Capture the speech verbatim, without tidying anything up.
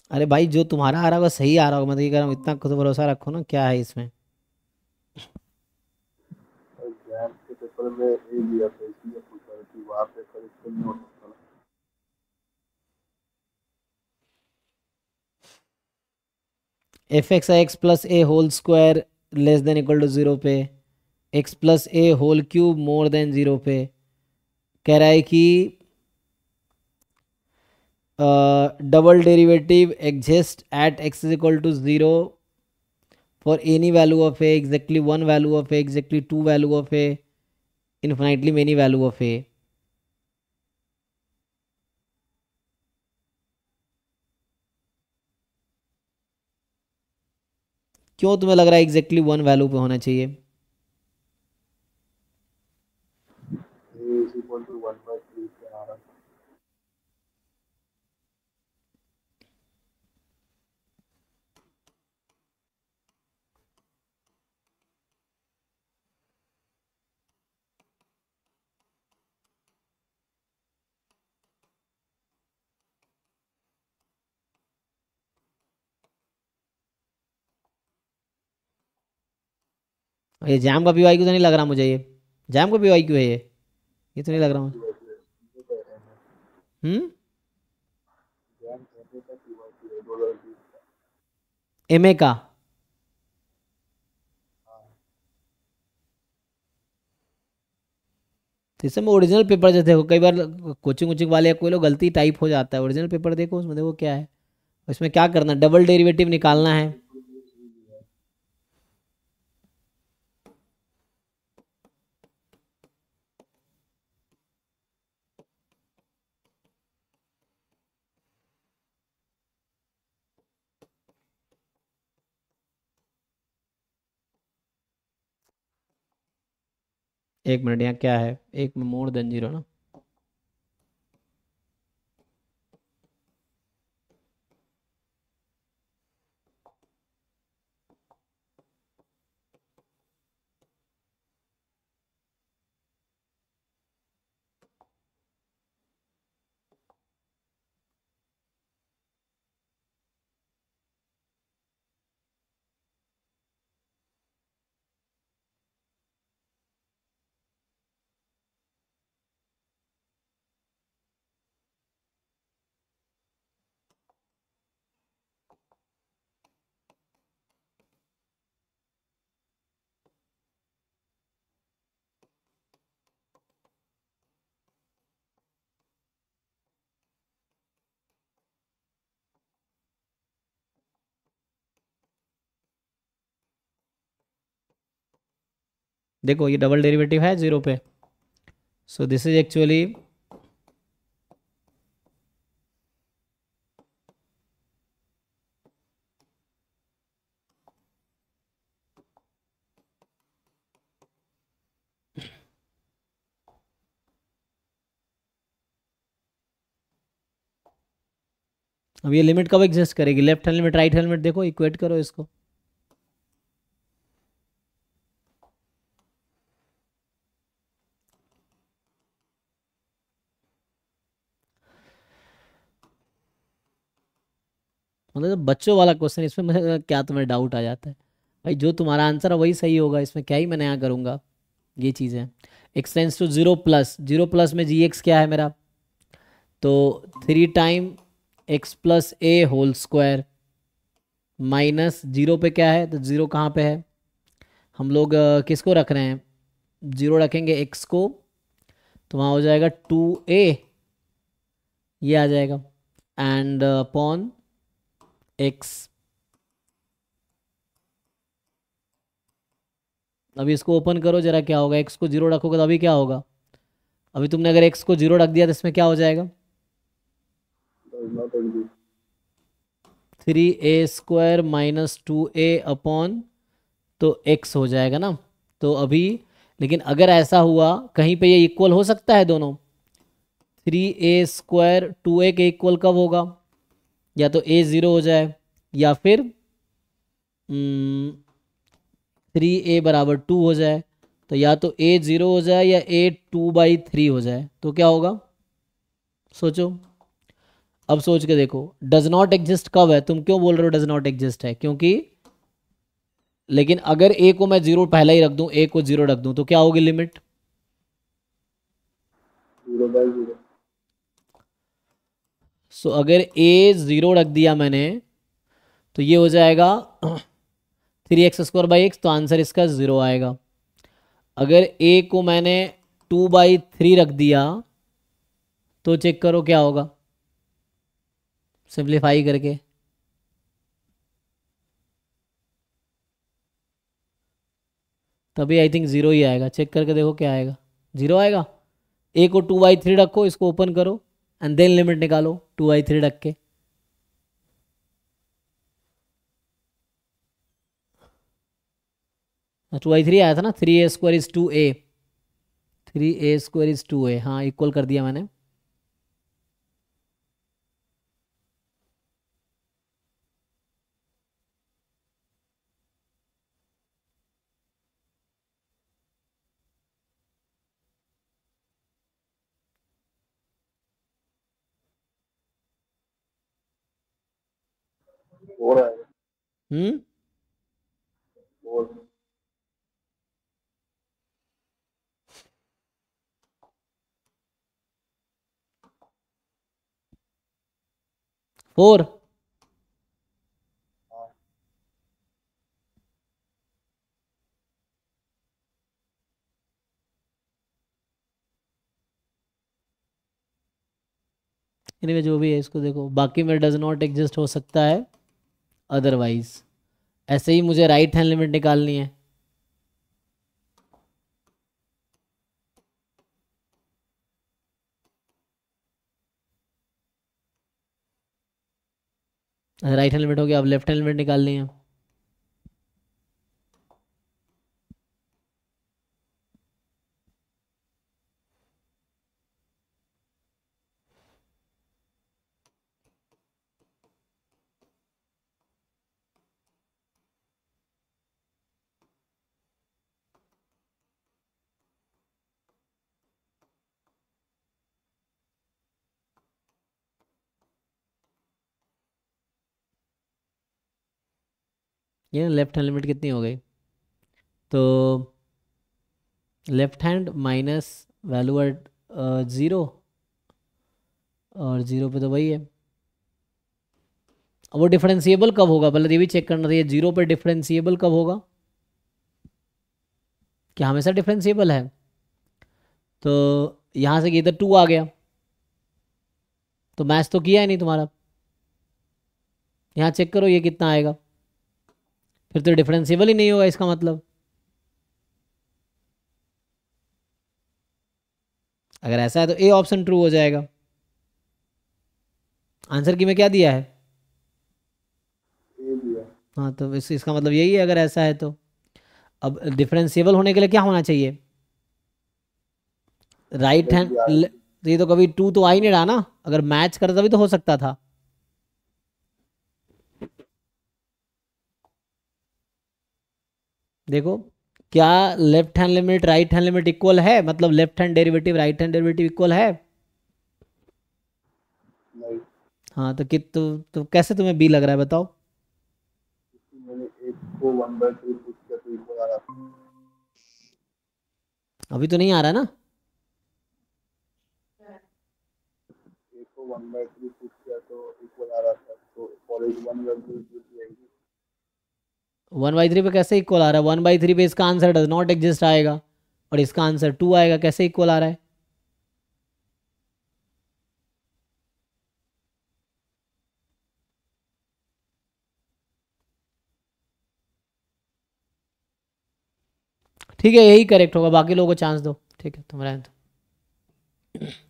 अरे भाई जो तुम्हारा आ रहा होगा सही आ रहा होगा, मैं तो ये कह रहा हूँ इतना खुद भरोसा रखो ना, क्या है इसमें। एग्जाम के पेपर में ए लिया था इसलिए पूछ रहा कि वहाँ पे करेक्शन नहीं हो सकता ना। F X X plus A whole square less than equal to zero पे, एक्स प्लस ए whole cube more than zero पे, कह रहा है कि double derivative exist at X is equal to zero for any value of A, exactly one value of A, exactly two value of A, infinitely many value of A. क्यों तुम्हें लग रहा है एग्जैक्टली वन वैल्यू पे होना चाहिए? A is equal to one by three पे आ रहा था। ये जैम का पी वाई क्यू तो नहीं लग रहा मुझे, ये जैम का पी वाई क्यू है ये ये तो नहीं लग रहा मुझे। की वजह से कह रहे हैं हम्म। एग्जाम कहने का की वजह से दो हजार बीस का। एम ए का। हाँ। तो इसमें ओरिजिनल पेपर जैसे देखो, कई बार कोचिंग वोचिंग वाले या कोई लोग गलती टाइप हो जाता है, ओरिजिनल पेपर देखो उसमें देखो क्या है। इसमें क्या करना, डबल डेरिवेटिव निकालना है। बिल्कुल भी सही नहीं है। एक मिनट, यहाँ क्या है, एक में मोर देन जीरो ना। देखो ये डबल डेरिवेटिव है जीरो पे, सो दिस इज एक्चुअली, अब ये लिमिट कब एग्जिस्ट करेगी, left hand limit right hand limit देखो, इक्वेट करो इसको। मतलब जब बच्चों वाला क्वेश्चन, इसमें मुझे क्या तुम्हें डाउट आ जाता है? भाई जो तुम्हारा आंसर है वही सही होगा, इसमें क्या ही मैं नया करूंगा। ये चीज़ है। X tends to zero plus, zero plus में जी एक्स क्या है मेरा, तो थ्री टाइम एक्स प्लस ए होल स्क्वायर माइनस जीरो पे क्या है, तो जीरो कहाँ पे है, हम लोग अ, किसको रख रहे हैं, जीरो रखेंगे एक्स को, तो वहाँ हो जाएगा टू ए, ये आ जाएगा, एंड अपॉन एक्स। अभी इसको ओपन करो जरा, क्या होगा, एक्स को जीरो रखोगे तो अभी क्या होगा, अभी तुमने अगर एक्स को जीरो रख दिया तो इसमें क्या हो जाएगा, does not exist. Three a square minus two a upon, तो एक्स हो जाएगा ना। तो अभी, लेकिन अगर ऐसा हुआ कहीं पे ये इक्वल हो सकता है दोनों, three a square two a के इक्वल कब होगा, या तो ए ज़ीरो हो जाए, या फिर थ्री ए बराबर टू हो जाए, तो या तो ए ज़ीरो हो जाए या ए टू बाई थ्री हो जाए, तो क्या होगा, सोचो। अब सोच के देखो, डज नॉट एग्जिस्ट कब है, तुम क्यों बोल रहे हो डज नॉट एग्जिस्ट है, क्योंकि, लेकिन अगर ए को मैं जीरो पहले ही रख दूं, ए को जीरो रख दूं, तो क्या होगी limit? Zero by zero. So अगर ए जीरो रख दिया मैंने, तो ये हो जाएगा three x square by x, तो आंसर इसका जीरो आएगा। अगर ए को मैंने टू बाई थ्री रख दिया, तो चेक करो क्या होगा, सिंप्लीफाई करके। तभी आई थिंक ज़ीरो ही आएगा, चेक करके देखो क्या आएगा, ज़ीरो आएगा। ए को टू बाई थ्री रखो, इसको ओपन करो एंड देन लिमिट निकालो टू बाई थ्री रख के। टू बाई थ्री आया था ना, three a square is two a, three a square is two a, हाँ इक्वल कर दिया मैंने। फोर आएगा। Hmm four. फोर। हाँ। एनीवे जो भी है, इसको देखो, बाकी में डज नॉट एग्जिस्ट हो सकता है अदरवाइज। ऐसे ही मुझे राइट हैंड लिमिट निकालनी है। राइट हैंड लिमिट हो गया, अब लेफ्ट हैंड लिमिट निकालनी है। ये लेफ्ट हैंड लिमिट कितनी हो गई, तो left hand minus value at zero, और ज़ीरो पे तो वही है। अब वो डिफरेंशिएबल कब होगा, पहले ये भी चेक करना था, ये जीरो पे डिफरेंशिएबल कब होगा, क्या हमेशा डिफरेंशिएबल है? तो यहाँ से इधर टू आ गया, तो मैच तो किया है नहीं तुम्हारा। यहाँ चेक करो ये कितना आएगा, फिर तो डिफरेंशिएबल ही नहीं होगा इसका मतलब। अगर ऐसा है तो ए ऑप्शन ट्रू हो जाएगा। आंसर की में क्या दिया है? ए दिया। हाँ, तो इस, इसका मतलब यही है अगर ऐसा है तो। अब डिफरेंशिएबल होने के लिए क्या होना चाहिए, राइट प्लस हैंड। भी आएगा। ये तो कभी टू तो आ ही नहीं रहा ना, अगर मैच करता तभी तो हो सकता था। देखो, क्या left hand limit right hand limit equal है, मतलब left hand derivative right hand derivative equal है? नहीं। हाँ, तो कित तो, तो कैसे तुम्हें बी लग रहा है बताओ? मैंने एक को वन बाई थ्री पुट किया तो इक्वल आ रहा था। अभी तो नहीं आ रहा ना। एक को वन बाई थ्री पुट किया तो इक्वल आ रहा था, तो फॉर एज वन वैल्यू जाएगी। वन बाई थ्री पे कैसे इक्वल आ रहा है, वन बाई थ्री पे इसका आंसर डज नॉट एग्जिस्ट आएगा, और इसका आंसर टू आएगा, कैसे इक्वल आ रहा है? ठीक है, यही करेक्ट होगा, बाकी लोगों को चांस दो। ठीक है, तुम रहने दो।